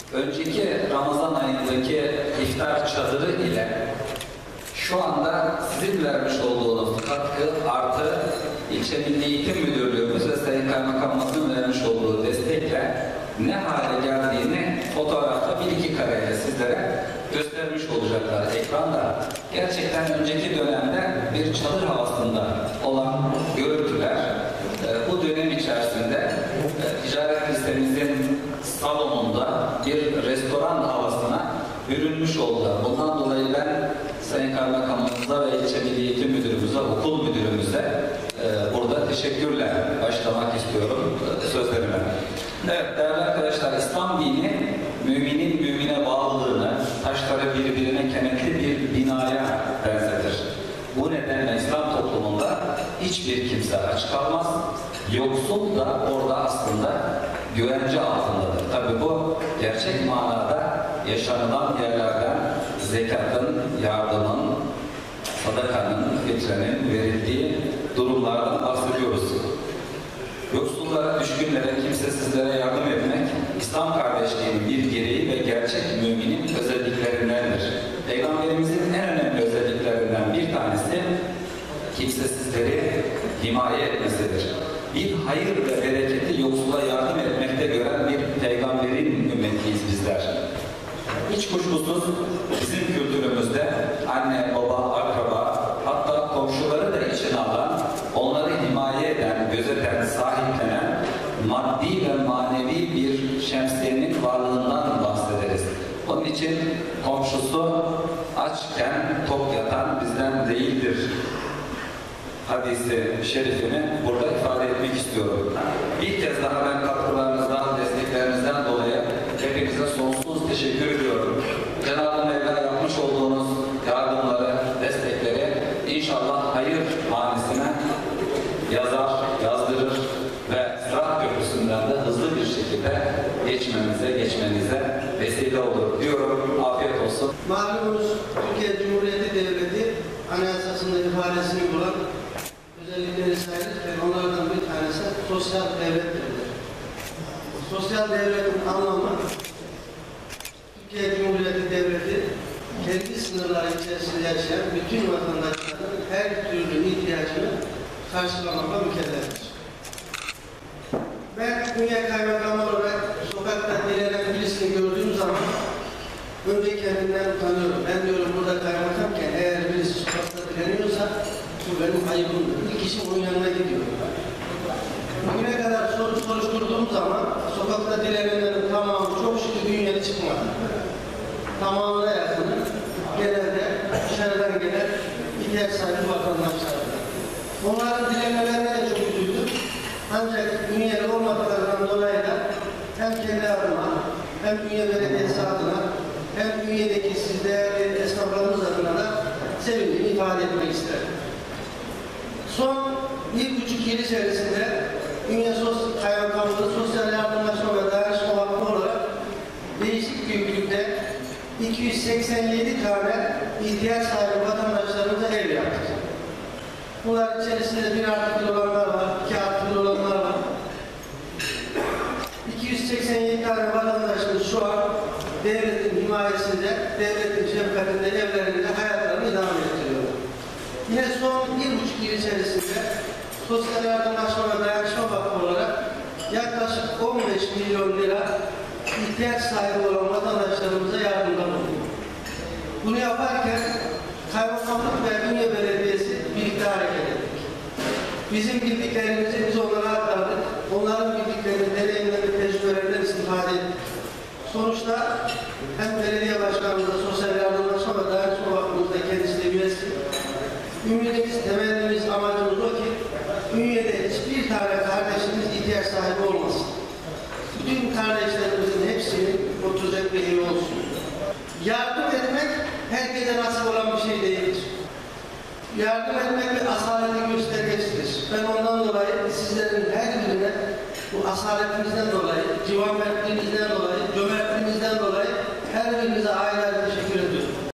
önceki Ramazan ayındaki iftar çadırı ile şu anda sizin vermiş olduğunuz katkı artı İlçe Milli Eğitim Müdürlüğümüz ve Sayın Kaymakamımızın vermiş olduğu destekle ne hale geldiğini fotoğrafta bir iki kareyle sizlere göstermiş olacaklar ekranda. Gerçekten önceki dönemde bir çadır havasında olan görüntüler bu dönem içerisinde ticaret listemizin salonunda bir restoran havasına bürünmüş oldular. Bundan dolayı ben Sayın Kaymakamımıza ve İlçe Milli Eğitim Müdürümüze, okul müdürümüze burada teşekkürle başlamak istiyorum sözlerime. Evet değerli arkadaşlar, İslam dini müminin mümine bağlılığını taşları birbirine kenetli bir binaya benzetir. Bu nedenle İslam toplumunda hiçbir kimse aç kalmaz, yoksul da orada aslında güvence altındadır. Tabi bu gerçek manada yaşanılan yerlerden zekatın, yardımın, sadakanın, fitrenin verildiği durumlardan bahsediyoruz. Yoksullara, düşkünlere, kimsesizlere yardım etmek, İslam kardeşliğinin bir gereği ve gerçek müminin özelliklerindendir. Peygamberimizin en önemli özelliklerinden bir tanesi, kimsesizleri himaye etmesidir. Bir hayır ve bereketi yoksula yardım etmekte gören bir peygamberin ümmetiyiz bizler. Hiç kuşkusuz bizim kültürümüzde anne, baba, akraba, hatta komşuları da içine alan, onları himaye eden, gözeten, sahiplenen maddi ve manevi bir şemsiyenin varlığından bahsederiz. Onun için komşusu açken tok yatan bizden değildir hadisi şerifini burada ifade etmek istiyorum. Bir kez daha ben katkılarınızdan, desteklerinizden dolayı hepinize sonsuz teşekkür ediyorum. Cenab-ı Mevla yapmış olduğunuz yardımları, destekleri inşallah hayır hanesine yazar, yazdırır ve Sırat Köprüsü'nden de hızlı bir şekilde geçmenize vesile olur diyorum. Afiyet olsun. Malumunuz Türkiye Cumhuriyeti Devleti Anayasası'nda ifadesini bulan özellikleri sayılırken onlardan bir tanesi sosyal devlettir. Sosyal devletin anlamı Türkiye Cumhuriyeti Devleti kendi sınırları içerisinde yaşayan bütün vatandaşların her türlü ihtiyacını karşılamakla mükelleftir. Ben Ünye Kaymakamı olarak sokakta dilenen birisini gördüğüm zaman önce kendimden utanıyorum. Ben diyorum burada kaymakamken eğer birisi sokakta dileniyorsa bu benim ayıbımdır. İlk işim onun yanına gidiyorum. Bugüne kadar soruşturduğum zaman sokakta dilenenlerin tamamı çok şükür dünyada çıkmadı. Tamamına yakını genelde dışarıdan gelen ihtiyaç sahibi vatandaşlardı. Onların dilemelerine de çok üzüldüm. Ancak dünyada olmadıklarından dolayı da hem kendi adıma hem Ünye Belediyesi adına hem Ünye'deki siz değerli esnaflarımız adına da sevindiğimi ifade etmek isterim. Son 1,5 yıl içerisinde Ünye Kaymakamlığı Sosyal Yardımlaşma ve Dayanışma Vakfı olarak değişik büyüklükte 287 tane ihtiyaç sahibi vatandaşlarımıza ev yaptık. Bunlar içerisinde 1+1 olanlar var, 2+1 olanlar var. 287 tane vatandaşımız şu an devletin himayesinde, devletin şefkatinde, evlerinde hayatlarını idame ettiriyorlar. Yine son 1,5 yıl içerisinde Sosyal Yardımlaşma ve Dayanışma Vakfı olarak yaklaşık 15 milyon lira ihtiyaç sahibi olan vatandaşlarımıza yardımda bulunuyor. Bunu yaparken Kaymakamlık ve Ünye Belediyesi birlikte hareket ettik. Bizim bildiklerimizi biz onlara aktardık. Onların bildiklerini, deneyimlerini, tecrübelerinden istifade ettik. Sonuçta hem belediye başkanımızda Sosyal Yardımlaşma ve Dayanışma Vakfımızda kendisi de üyesi. Ümidimiz, temennimiz, amacımız o ki Ünye'de hiçbir tane kardeşimiz ihtiyaç sahibi olmasın. Bütün kardeşlerimizin hepsinin oturacak bir evi olsun. Yardım etmek herkese nasip olan bir şey değildir. Yardım etmek bir asaletin göstergesidir. Ben ondan dolayı sizlerin her birine bu asaletimizden dolayı, civanmertliğimizden dolayı, cömertliğimizden dolayı her birinize ayrı teşekkür